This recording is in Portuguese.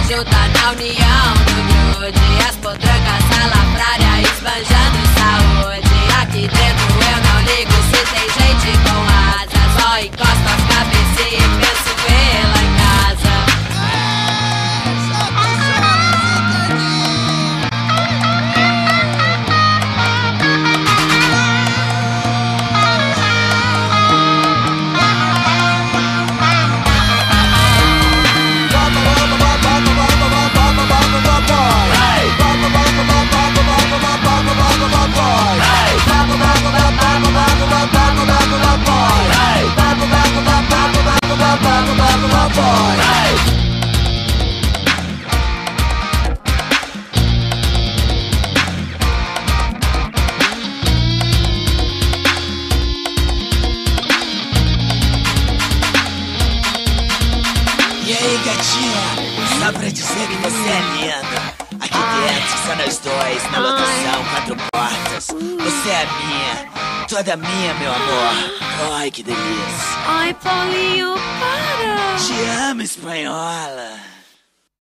junta na união do grude. As potrancas salafrária esbanjando saúde. Aqui dentro eu não ligo se tem gente com asa. Só encosto as cabeças e penso vê-la em casa. E aí, gatinha, só pra dizer que você é linda. Aqui dentro, só nós dois, na lotação, 4 portas. Você é minha, toda minha, meu amor. Ai, que delícia. Ai, Paulinho, para! Te amo, espanhola.